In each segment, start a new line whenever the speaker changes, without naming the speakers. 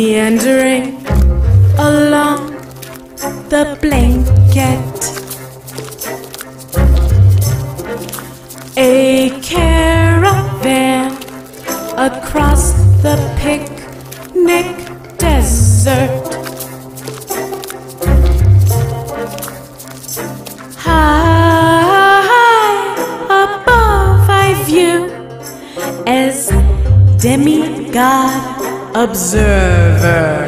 meandering along the blanket. A caravan across the picnic desert. High above I view as demigod observer.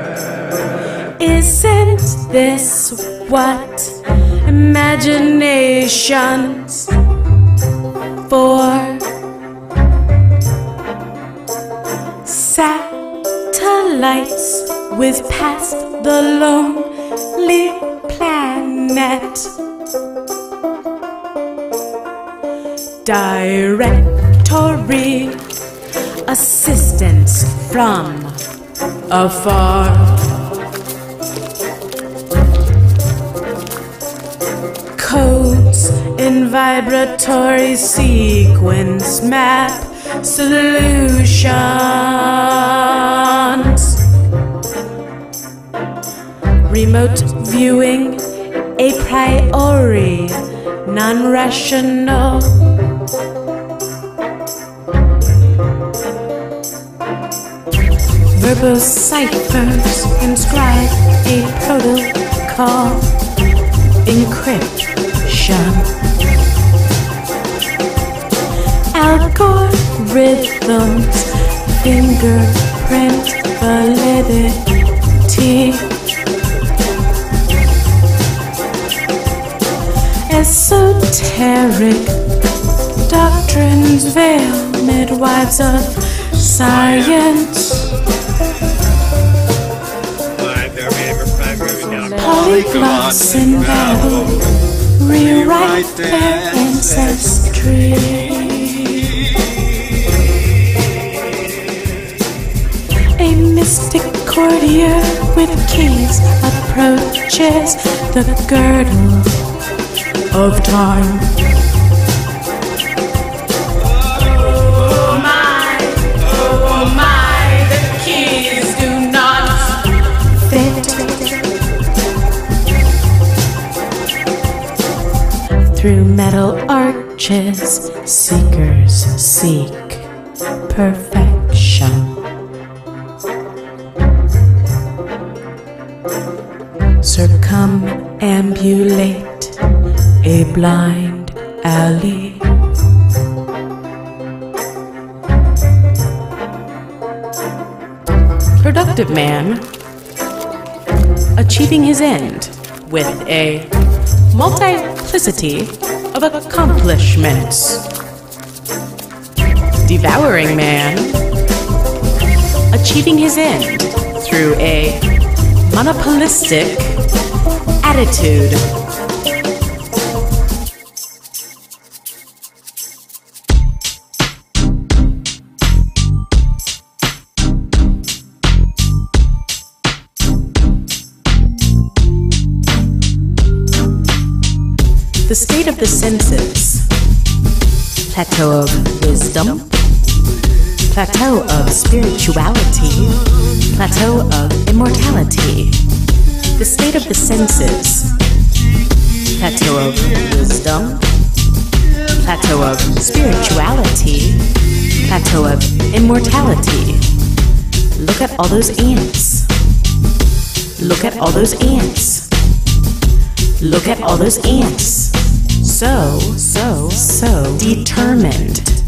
Isn't this what imagination's for? Satellites whiz past the lonely planet. Directory assistance from afar. Codes in vibratory sequence map solutions. Remote viewing a priori non-rational. Verbal ciphers inscribe a protocol. Encryption. Algorithms fingerprint validity. Esoteric doctrines veil midwives of science. Polyglots in battle rewrite their ancestry. A mystic courtier with keys approaches the girdle of time. Oh my, the keys do not fit. Through metal arches, seekers seek perfection. Circumambulate a blind alley. Productive man achieving his end with a multiplicity of accomplishments. Devouring man achieving his end through a monopolistic attitude. The state of the senses. Plateau of wisdom. Plateau of spirituality. Plateau of immortality. The state of the senses. Plateau of wisdom. Plateau of spirituality. Plateau of immortality. Look at all those ants. Look at all those ants. Look at all those ants. So determined.